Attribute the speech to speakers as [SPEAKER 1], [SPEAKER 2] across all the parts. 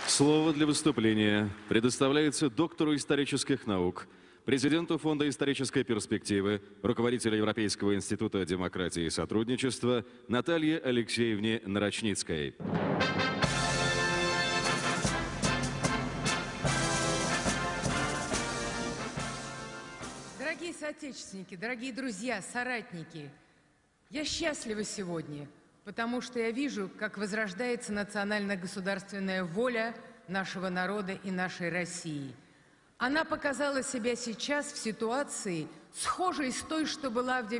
[SPEAKER 1] Слово для выступления предоставляется доктору исторических наук, президенту Фонда исторической перспективы, руководителю Европейского института демократии и сотрудничества Наталье Алексеевне Нарочницкой.
[SPEAKER 2] Дорогие соотечественники, дорогие друзья, соратники, я счастлива сегодня, потому что я вижу, как возрождается национально-государственная воля нашего народа и нашей России. Она показала себя сейчас в ситуации, схожей с той, что была в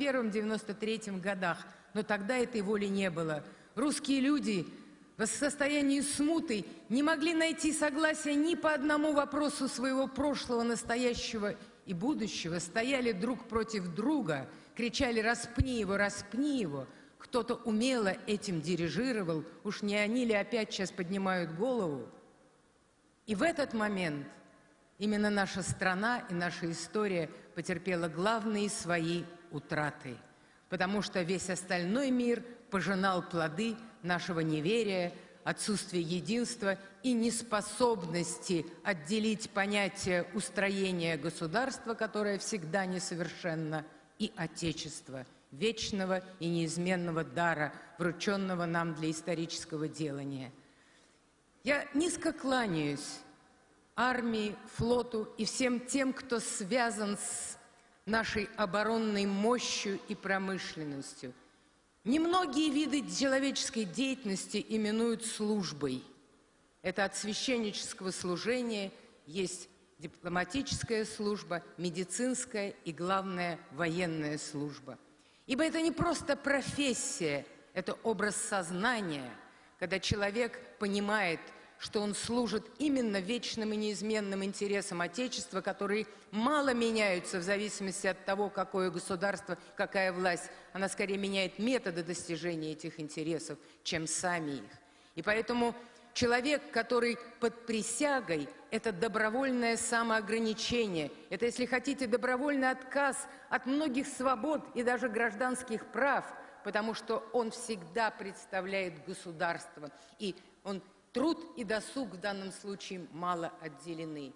[SPEAKER 2] 91-93 годах, но тогда этой воли не было. Русские люди в состоянии смуты не могли найти согласия ни по одному вопросу своего прошлого, настоящего и будущего, стояли друг против друга, кричали распни его». Кто-то умело этим дирижировал, уж не они ли опять сейчас поднимают голову? И в этот момент именно наша страна и наша история потерпела главные свои утраты, потому что весь остальной мир пожинал плоды нашего неверия, отсутствия единства и неспособности отделить понятие устроения государства, которое всегда несовершенно, и отечества, вечного и неизменного дара, врученного нам для исторического делания. Я низко кланяюсь армии, флоту и всем тем, кто связан с нашей оборонной мощью и промышленностью. Немногие виды человеческой деятельности именуют службой. Это от священнического служения есть дипломатическая служба, медицинская и, главное, военная служба. Ибо это не просто профессия, это образ сознания, когда человек понимает, что он служит именно вечным и неизменным интересам Отечества, которые мало меняются в зависимости от того, какое государство, какая власть. Она скорее меняет методы достижения этих интересов, чем сами их. И поэтому человек, который под присягой, это добровольное самоограничение, это, если хотите, добровольный отказ от многих свобод и даже гражданских прав, потому что он всегда представляет государство, и труд и досуг в данном случае мало отделены.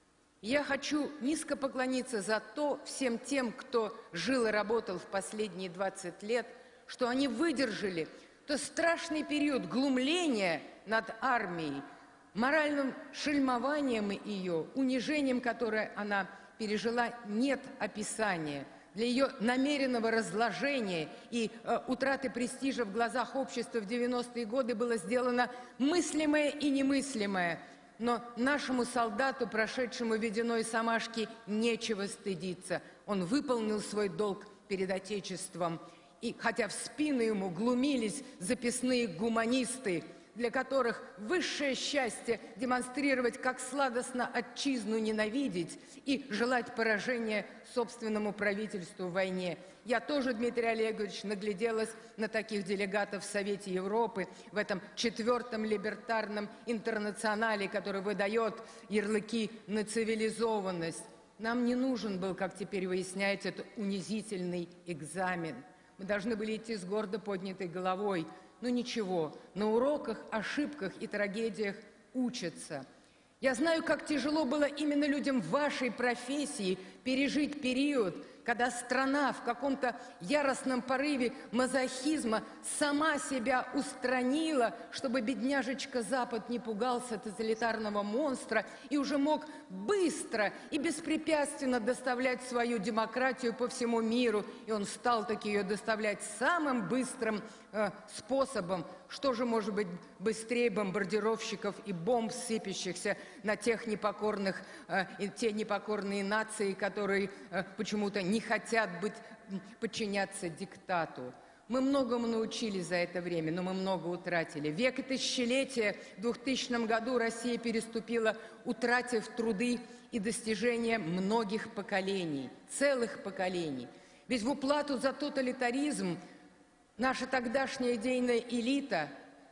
[SPEAKER 2] Я хочу низко поклониться за то всем тем, кто жил и работал в последние 20 лет, что они выдержали тот страшный период глумления над армией, моральным шельмованием ее, унижением, которое она пережила, нет описания. Для ее намеренного разложения и утраты престижа в глазах общества в 90-е годы было сделано мыслимое и немыслимое. Но нашему солдату, прошедшему Веденой Самашки, нечего стыдиться. Он выполнил свой долг перед Отечеством. И хотя в спину ему глумились записные гуманисты, для которых высшее счастье демонстрировать, как сладостно отчизну ненавидеть и желать поражения собственному правительству в войне. Я тоже, Дмитрий Олегович, нагляделась на таких делегатов в Совете Европы, в этом 4-м либертарном интернационале, который выдает ярлыки на цивилизованность. Нам не нужен был, как теперь выясняется, этот унизительный экзамен. Мы должны были идти с гордо поднятой головой. Но ничего, на уроках, ошибках и трагедиях учатся. Я знаю, как тяжело было именно людям в вашей профессии пережить период, когда страна в каком-то яростном порыве мазохизма сама себя устранила, чтобы бедняжечка Запад не пугался тоталитарного монстра и уже мог быстро и беспрепятственно доставлять свою демократию по всему миру. И он стал таки ее доставлять самым быстрым способом. Что же может быть быстрее бомбардировщиков и бомб, сыпящихся на тех непокорных, те непокорные нации, которые почему-то не хотят подчиняться диктату. Мы многому научились за это время, но мы много утратили. Век и тысячелетия в 2000 году Россия переступила, утратив труды и достижения многих поколений, целых поколений. Ведь в уплату за тоталитаризм наша тогдашняя идейная элита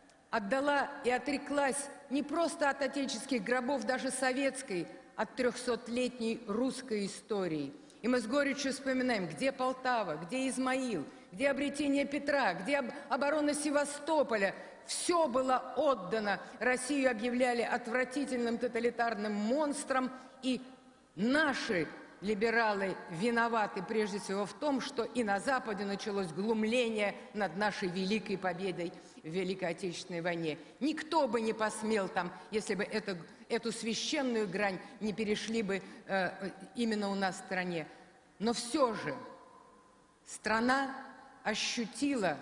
[SPEAKER 2] отдала и отреклась не просто от отеческих гробов, даже советской, от 300-летней русской истории. И мы с горечью вспоминаем, где Полтава, где Измаил, где обретение Петра, где оборона Севастополя, все было отдано. Россию объявляли отвратительным тоталитарным монстром, и наши либералы виноваты прежде всего в том, что и на Западе началось глумление над нашей великой победой в Великой Отечественной войне. Никто бы не посмел там, если бы эту священную грань не перешли бы именно у нас в стране. Но все же страна ощутила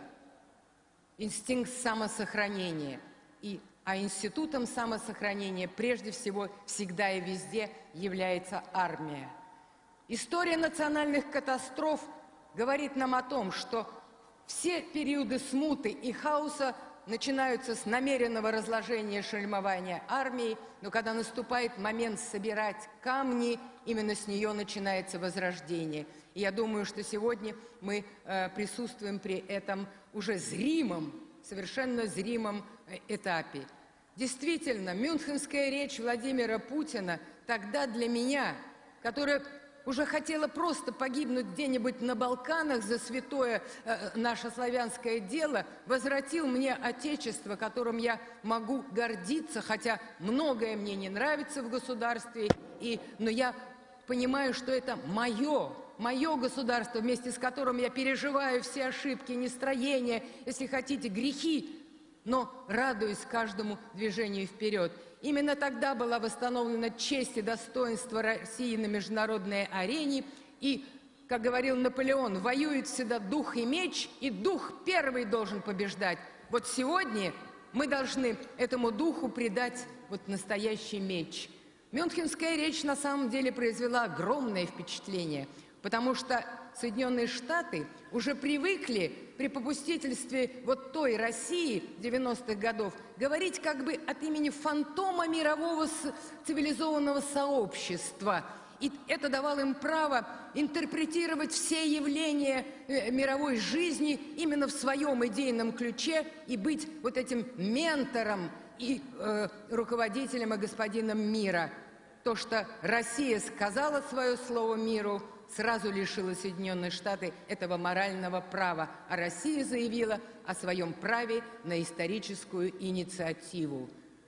[SPEAKER 2] инстинкт самосохранения, а институтом самосохранения прежде всего всегда и везде является армия. История национальных катастроф говорит нам о том, что все периоды смуты и хаоса начинаются с намеренного разложения и шельмования армии, но когда наступает момент собирать камни, именно с нее начинается возрождение. И я думаю, что сегодня мы присутствуем при этом уже зримом, совершенно зримом этапе. Действительно, мюнхенская речь Владимира Путина тогда для меня, которая уже хотела просто погибнуть где-нибудь на Балканах за святое наше славянское дело, возвратил мне Отечество, которым я могу гордиться, хотя многое мне не нравится в государстве, но я понимаю, что это мое государство, вместе с которым я переживаю все ошибки, нестроения, если хотите, грехи, но радуюсь каждому движению вперед. Именно тогда была восстановлена честь и достоинство России на международной арене. И, как говорил Наполеон, воюет всегда дух и меч, и дух первый должен побеждать. Вот сегодня мы должны этому духу придать вот настоящий меч. Мюнхенская речь на самом деле произвела огромное впечатление, потому что Соединенные Штаты уже привыкли при попустительстве вот той России 90-х годов говорить как бы от имени фантома мирового цивилизованного сообщества. И это давало им право интерпретировать все явления мировой жизни именно в своем идейном ключе и быть вот этим ментором и руководителем и господином мира. То, что Россия сказала свое слово миру, сразу лишила Соединенные Штаты этого морального права, а Россия заявила о своем праве на историческую инициативу.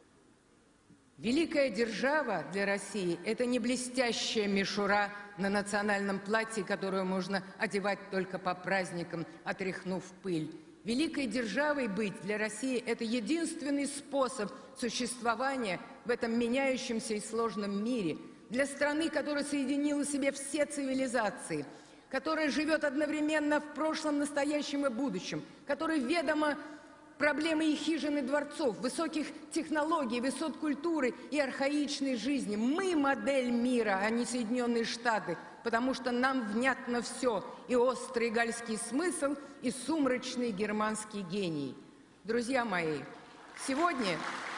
[SPEAKER 2] Великая держава для России – это не блестящая мишура на национальном платье, которую можно одевать только по праздникам, отряхнув пыль. Великой державой быть для России – это единственный способ существования в этом меняющемся и сложном мире. Для страны, которая соединила в себе все цивилизации, которая живет одновременно в прошлом, настоящем и будущем, которой ведомо проблемы и хижины дворцов, высоких технологий, высот культуры и архаичной жизни. Мы модель мира, а не Соединенные Штаты, потому что нам внятно все, и острый гальский смысл, и сумрачный германский гений. Друзья мои, сегодня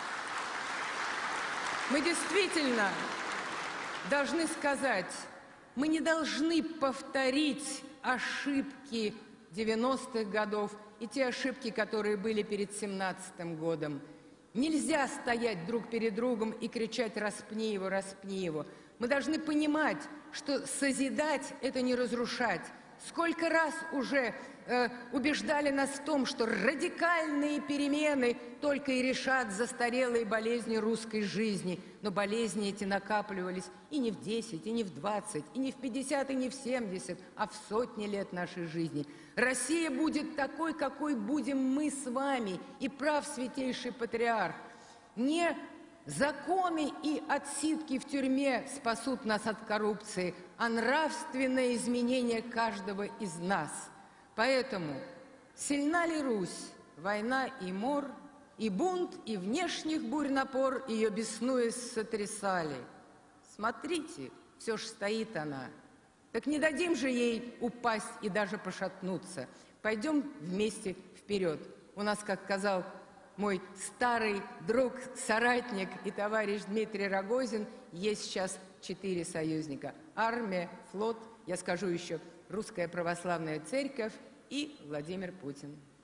[SPEAKER 2] мы действительно должны сказать, мы не должны повторить ошибки 90-х годов и те ошибки, которые были перед 17-м годом. Нельзя стоять друг перед другом и кричать «распни его, распни его». Мы должны понимать, что созидать – это не разрушать. Сколько раз уже убеждали нас в том, что радикальные перемены только и решат застарелые болезни русской жизни. Но болезни эти накапливались и не в 10, и не в 20, и не в 50, и не в 70, а в сотни лет нашей жизни. Россия будет такой, какой будем мы с вами, и прав святейший патриарх. Не законы и отсидки в тюрьме спасут нас от коррупции, а нравственное изменение каждого из нас. Поэтому сильна ли Русь, война и мор, и бунт, и внешних бурь напор ее беснуясь сотрясали. Смотрите, все ж стоит она. Так не дадим же ей упасть и даже пошатнуться. Пойдем вместе вперед. У нас, как сказал мой старый друг, соратник и товарищ Дмитрий Рогозин, есть сейчас 4 союзника. Армия, флот, я скажу еще, Русская Православная Церковь и Владимир Путин.